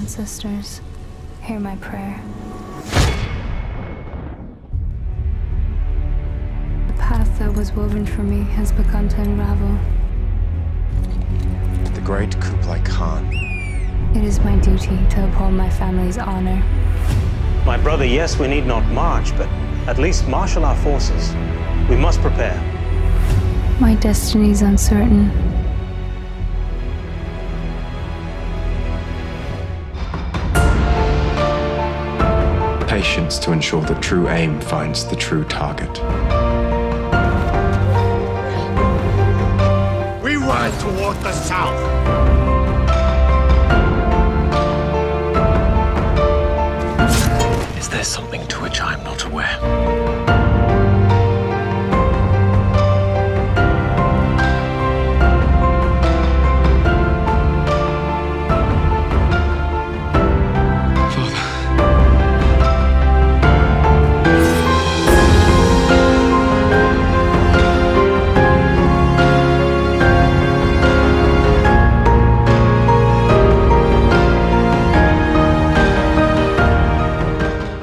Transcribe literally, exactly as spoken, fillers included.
ancestors, hear my prayer. The path that was woven for me has begun to unravel. The great Kublai Khan. It is my duty to uphold my family's honor. My brother, yes, we need not march, but at least marshal our forces. We must prepare. My destiny's uncertain. Patience to ensure that true aim finds the true target. We ride toward the south.